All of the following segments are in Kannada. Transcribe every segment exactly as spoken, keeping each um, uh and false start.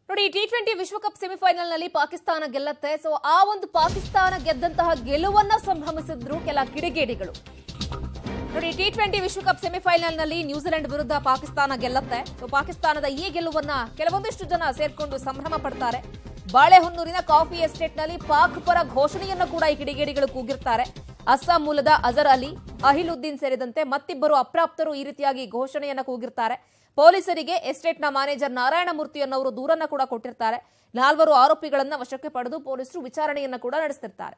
ನೋಡಿ ಟಿ ಟ್ವೆಂಟಿ ವಿಶ್ವಕಪ್ ಸೆಮಿಫೈನಲ್ ನಲ್ಲಿ ಪಾಕಿಸ್ತಾನ ಗೆಲ್ಲತ್ತೆ. ಸೊ ಆ ಒಂದು ಪಾಕಿಸ್ತಾನ ಗೆದ್ದಂತಹ ಗೆಲುವನ್ನ ಸಂಭ್ರಮಿಸಿದ್ರು ಕೆಲ ಕಿಡಿಗೇಡಿಗಳು. ನೋಡಿ ಟಿ ಟ್ವೆಂಟಿ ವಿಶ್ವಕಪ್ ಸೆಮಿಫೈನಲ್ ನಲ್ಲಿ ನ್ಯೂಜಿಲೆಂಡ್ ವಿರುದ್ಧ ಪಾಕಿಸ್ತಾನ ಗೆಲ್ಲತ್ತೆ. ಸೊ ಪಾಕಿಸ್ತಾನದ ಈ ಗೆಲುವನ್ನ ಕೆಲವೊಂದಿಷ್ಟು ಜನ ಸೇರ್ಕೊಂಡು ಸಂಭ್ರಮ ಪಡ್ತಾರೆ. ಬಾಳೆಹೊನ್ನೂರಿನ ಕಾಫಿ ಎಸ್ಟೇಟ್ ನಲ್ಲಿ ಪಾಕ್ ಪರ ಘೋಷಣೆಯನ್ನು ಕೂಡ ಈ ಕಿಡಿಗೇಡಿಗಳು ಕೂಗಿರ್ತಾರೆ. ಅಸ್ಸಾಂ ಮೂಲದ ಅಜರ್ ಅಲಿ, ಅಹಿಲುದ್ದೀನ್ ಸೇರಿದಂತೆ ಮತ್ತಿಬ್ಬರು ಅಪ್ರಾಪ್ತರು ಈ ರೀತಿಯಾಗಿ ಘೋಷಣೆಯನ್ನು ಕೂಗಿರ್ತಾರೆ. ಪೊಲೀಸರಿಗೆ ಎಸ್ಟೇಟ್ನ ಮ್ಯಾನೇಜರ್ ನಾರಾಯಣಮೂರ್ತಿ ಅನ್ನೋರು ದೂರನ್ನ ಕೂಡ ಕೊಟ್ಟಿರ್ತಾರೆ. ನಾಲ್ವರು ಆರೋಪಿಗಳನ್ನ ವಶಕ್ಕೆ ಪಡೆದು ಪೊಲೀಸರು ವಿಚಾರಣೆಯನ್ನ ಕೂಡ ನಡೆಸುತ್ತಿರ್ತಾರೆ.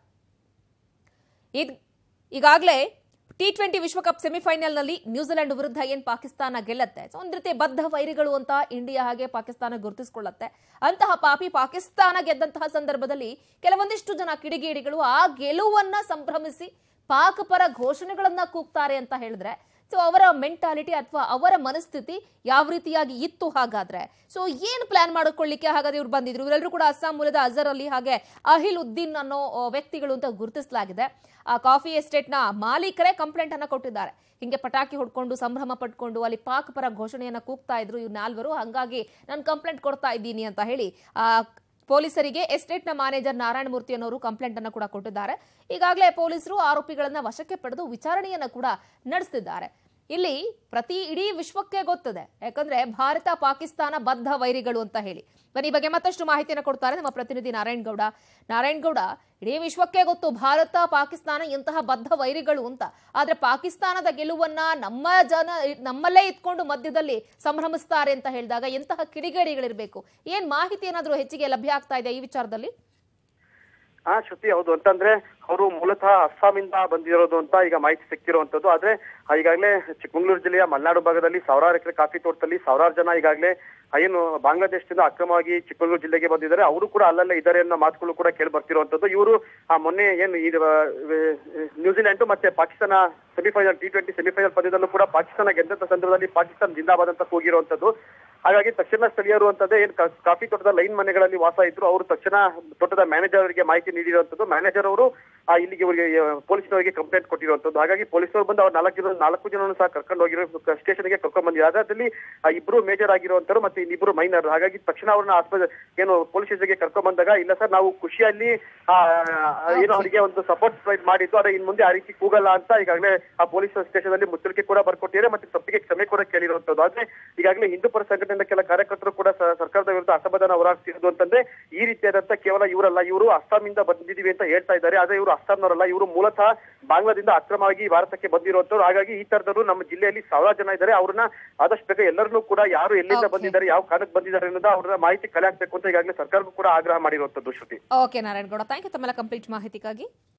ಈಗಾಗಲೇ ಟಿ ಟ್ವೆಂಟಿ ವಿಶ್ವಕಪ್ ಸೆಮಿಫೈನಲ್ ನಲ್ಲಿ ನ್ಯೂಜಿಲೆಂಡ್ ವಿರುದ್ಧ ಏನ್ ಪಾಕಿಸ್ತಾನ ಗೆಲ್ಲತ್ತೆ, ಒಂದ್ ರೀತಿ ಬದ್ಧ ವೈರಿಗಳು ಅಂತ ಇಂಡಿಯಾ ಹಾಗೆ ಪಾಕಿಸ್ತಾನ ಗುರುತಿಸಿಕೊಳ್ಳುತ್ತೆ. ಅಂತಹ ಪಾಪಿ ಪಾಕಿಸ್ತಾನ ಗೆದ್ದಂತಹ ಸಂದರ್ಭದಲ್ಲಿ ಕೆಲವೊಂದಿಷ್ಟು ಜನ ಕಿಡಿಗೇಡಿಗಳು ಆ ಗೆಲುವನ್ನ ಸಂಭ್ರಮಿಸಿ ಪಾಕ್ ಪರ ಘೋಷಣೆಗಳನ್ನ ಕೂಗ್ತಾರೆ ಅಂತ ಹೇಳಿದ್ರೆ, ಸೊ ಅವರ ಮೆಂಟಾಲಿಟಿ ಅಥವಾ ಅವರ ಮನಸ್ಥಿತಿ ಯಾವ ರೀತಿಯಾಗಿ ಇತ್ತು ಹಾಗಾದ್ರೆ? ಸೊ ಏನ್ ಪ್ಲಾನ್ ಮಾಡಿಕೊಳ್ಳಿಕ್ಕೆ ಹಾಗಾದ್ರೆ ಇವ್ರು ಬಂದಿದ್ರು? ಇವರೆಲ್ಲರೂ ಕೂಡ ಅಸ್ಸಾಂ ಮೂಲದ ಅಜರ್ ಅಲಿ ಹಾಗೆ ಅಹಿಲ್ ಉದ್ದೀನ್ ಅನ್ನೋ ವ್ಯಕ್ತಿಗಳು ಅಂತ ಗುರುತಿಸಲಾಗಿದೆ. ಆ ಕಾಫಿ ಎಸ್ಟೇಟ್ನ ಮಾಲೀಕರೇ ಕಂಪ್ಲೇಂಟ್ ಅನ್ನ ಕೊಟ್ಟಿದ್ದಾರೆ. ಹಿಂಗೆ ಪಟಾಕಿ ಹೊಡ್ಕೊಂಡು ಸಂಭ್ರಮ ಪಟ್ಕೊಂಡು ಅಲ್ಲಿ ಪಾಕ್ ಪರ ಘೋಷಣೆಯನ್ನ ಕೂಗ್ತಾ ಇದ್ರು ಇವ್ ನಾಲ್ವರು, ಹಂಗಾಗಿ ನಾನು ಕಂಪ್ಲೇಂಟ್ ಕೊಡ್ತಾ ಇದ್ದೀನಿ ಅಂತ ಹೇಳಿ ಆ ಪೊಲೀಸರಿಗೆ ಎಸ್ಟೇಟ್ನ ಮ್ಯಾನೇಜರ್ ನಾರಾಯಣಮೂರ್ತಿ ಅನ್ನೋರು ಕಂಪ್ಲೇಂಟ್ ಅನ್ನು ಕೂಡ ಕೊಟ್ಟಿದ್ದಾರೆ. ಈಗಾಗಲೇ ಪೊಲೀಸರು ಆರೋಪಿಗಳನ್ನ ವಶಕ್ಕೆ ಪಡೆದು ವಿಚಾರಣೆಯನ್ನ ಕೂಡ ನಡೆಸುತ್ತಿದ್ದಾರೆ. ಇಲ್ಲಿ ಪ್ರತಿ ಇಡೀ ವಿಶ್ವಕ್ಕೆ ಗೊತ್ತಿದೆ, ಯಾಕಂದ್ರೆ ಭಾರತ ಪಾಕಿಸ್ತಾನ ಬದ್ಧ ವೈರಿಗಳು ಅಂತ ಹೇಳಿ. ಬನ್ನಿ ಈ ಬಗ್ಗೆ ಮತ್ತಷ್ಟು ಮಾಹಿತಿಯನ್ನು ಕೊಡ್ತಾರೆ ನಮ್ಮ ಪ್ರತಿನಿಧಿ ನಾರಾಯಣ್ ಗೌಡ. ನಾರಾಯಣ್ ಗೌಡ, ಇಡೀ ವಿಶ್ವಕ್ಕೆ ಗೊತ್ತು ಭಾರತ ಪಾಕಿಸ್ತಾನ ಎಂತಹ ಬದ್ಧ ವೈರಿಗಳು ಅಂತ. ಆದ್ರೆ ಪಾಕಿಸ್ತಾನದ ಗೆಲುವನ್ನ ನಮ್ಮ ಜನ ನಮ್ಮಲ್ಲೇ ಇಟ್ಕೊಂಡು ಮಧ್ಯದಲ್ಲಿ ಸಂಭ್ರಮಿಸ್ತಾರೆ ಅಂತ ಹೇಳಿದಾಗ ಎಂತಹ ಕಿಡಿಗೇಡಿಗಳಿರ್ಬೇಕು? ಏನ್ ಮಾಹಿತಿ ಏನಾದ್ರೂ ಹೆಚ್ಚಿಗೆ ಲಭ್ಯ ಆಗ್ತಾ ಇದೆ ಈ ವಿಚಾರದಲ್ಲಿ? ಹಾ ಶ್ರುತಿ, ಹೌದು. ಅಂತಂದ್ರೆ ಅವರು ಮೂಲತಃ ಅಸ್ಸಾಮಿಂದ ಬಂದಿರೋದು ಅಂತ ಈಗ ಮಾಹಿತಿ ಸಿಕ್ಕಿರುವಂತದ್ದು. ಆದ್ರೆ ಈಗಾಗಲೇ ಚಿಕ್ಕಮಗಳೂರು ಜಿಲ್ಲೆಯ ಮಲೆನಾಡು ಭಾಗದಲ್ಲಿ ಸಾವಿರಾರು ಎಕರೆ ಕಾಫಿ ತೋಟದಲ್ಲಿ ಸಾವಿರಾರು ಜನ ಈಗಾಗಲೇ ಏನು ಬಾಂಗ್ಲಾದೇಶದಿಂದ ಅಕ್ರಮವಾಗಿ ಚಿಕ್ಕಮಗಳೂರು ಜಿಲ್ಲೆಗೆ ಬಂದಿದ್ದಾರೆ. ಅವರು ಕೂಡ ಅಲ್ಲಲ್ಲೇ ಇದ್ದಾರೆ ಅನ್ನೋ ಮಾತುಗಳು ಕೂಡ ಕೇಳಿ ಬರ್ತಿರುವಂತದ್ದು. ಇವರು ಆ ಮೊನ್ನೆ ಏನು ನ್ಯೂಜಿಲೆಂಡ್ ಮತ್ತೆ Pakistan semifinal T twenty semifinal ಪಂದ್ಯದಲ್ಲೂ ಕೂಡ ಪಾಕಿಸ್ತಾನ ಗೆದ್ದಂತ ಸಂದರ್ಭದಲ್ಲಿ ಪಾಕಿಸ್ತಾನ ಜಿಂದಾಬಾದ್ ಅಂತ ಕೂಗಿರುವಂತದ್ದು. ಹಾಗಾಗಿ ತಕ್ಷಣ ಸ್ಥಳೀಯರು ಅಂತಂದ್ರೆ ಏನ್ ಕಾಫಿ ತೋಟದ ಲೈನ್ ಮನೆಗಳಲ್ಲಿ ವಾಸ ಇದ್ರು ಅವರು ತಕ್ಷಣ ತೋಟದ ಮ್ಯಾನೇಜರ್ ಅವರಿಗೆ ಮಾಹಿತಿ ನೀಡಿರುವಂತದ್ದು. ಮ್ಯಾನೇಜರ್ ಅವರು ಆ ಇಲ್ಲಿಗೆ ಇವರಿಗೆ ಪೊಲೀಸ್ನವರಿಗೆ ಕಂಪ್ಲೇಂಟ್ ಕೊಟ್ಟಿರುವಂತದ್ದು. ಹಾಗಾಗಿ ಪೊಲೀಸರು ಬಂದು ಅವ್ರು ನಾಲ್ಕು ಜನ ನಾಲ್ಕು ಜನನು ಸಹ ಕರ್ಕೊಂಡು ಹೋಗಿರೋ ಸ್ಟೇಷನ್ಗೆ ಕರ್ಕೊಂಡ್ ಬಂದಿದ್ದಾರೆ. ಅದರಲ್ಲಿ ಇಬ್ರು ಮೇಜರ್ ಆಗಿರುವಂತರು ಮತ್ತೆ ಇನ್ನಿಬ್ರು ಮೈನರ್. ಹಾಗಾಗಿ ತಕ್ಷಣ ಅವ್ರನ್ನ ಆಸ್ಪತ್ರೆ ಏನು ಪೊಲೀಸ್ ಸ್ಟೇಷನ್ಗೆ ಕರ್ಕೊಂಡ್ ಬಂದಾಗ, ಇಲ್ಲ ಸರ್ ನಾವು ಖುಷಿಯಲ್ಲಿ ಆ ಏನು ಅವರಿಗೆ ಒಂದು ಸಪೋರ್ಟ್ ಪ್ರೊವೈಡ್ ಮಾಡಿದ್ದು, ಆದ್ರೆ ಇನ್ ಮುಂದೆ ಆ ರೀತಿ ಕೂಗಲ್ಲ ಅಂತ ಈಗಾಗಲೇ ಆ ಪೊಲೀಸ್ ಸ್ಟೇಷನ್ ಅಲ್ಲಿ ಮುಚ್ಚಳಿಕೆ ಕೂಡ ಬರ್ಕೊಟ್ಟಿದ್ದಾರೆ ಮತ್ತೆ ತಪ್ಪಿಗೆ ಕ್ಷಮೆ ಕೂಡ ಕೇಳಿರುವಂತದ್ದು. ಆದ್ರೆ ಈಗಾಗಲೇ ಹಿಂದೂ ಪರ ಸಂಘಟನೆಯಿಂದ ಕೆಲ ಕಾರ್ಯಕರ್ತರು ಕೂಡ ಸರ್ಕಾರದ ವಿರುದ್ಧ ಅಸಮಾಧಾನ ಹೊರಹಾಕ್ತಿರೋದು ಅಂತಂದ್ರೆ ಈ ರೀತಿಯಾದಂತ ಕೇವಲ ಇವರಲ್ಲ, ಇವರು ಅಸ್ಸಾಮಿಂದ ಬಂದಿದ್ದೀವಿ ಅಂತ ಹೇಳ್ತಾ ಇದ್ದಾರೆ. ಆದ್ರೆ ಇವರು ಅಸ್ಸಾಂನವರಲ್ಲ, ಇವರು ಮೂಲತಃ ಬಾಂಗ್ಲಾದಿಂದ ಅಕ್ರಮವಾಗಿ ಭಾರತಕ್ಕೆ ಬಂದಿರುವಂತವ್ರು. ಹಾಗಾಗಿ ಈ ತರದವರು ನಮ್ಮ ಜಿಲ್ಲೆಯಲ್ಲಿ ಸಾವಿರಾರು ಜನ ಇದ್ದಾರೆ. ಅವ್ರನ್ನ ಆದಷ್ಟು ಬೇಗ ಎಲ್ಲರನ್ನೂ ಕೂಡ ಯಾರು ಎಲ್ಲಿಂದ ಬಂದಿದ್ದಾರೆ, ಯಾವ ಕಾರಣಕ್ಕೆ ಬಂದಿದ್ದಾರೆ ಅನ್ನೋದು ಅವ್ರನ್ನ ಮಾಹಿತಿ ಕಲೆ ಹಾಕ್ಬೇಕು ಅಂತ ಈಗಾಗಲೇ ಸರ್ಕಾರಕ್ಕೂ ಕೂಡ ಆಗ್ರಹ ಮಾಡಿರುವಂತದ್ದು. Shruti. Okay Narayan Gowda, thank you ತಮ್ಮೆಲ್ಲ ಕಂಪ್ಲೀಟ್ ಮಾಹಿತಿಗಾಗಿ.